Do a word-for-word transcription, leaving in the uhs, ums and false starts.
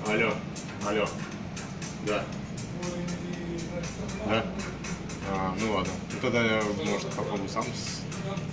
Алло, алло. Да. Да? А, ну ладно. Ну тогда я, может, попробую сам с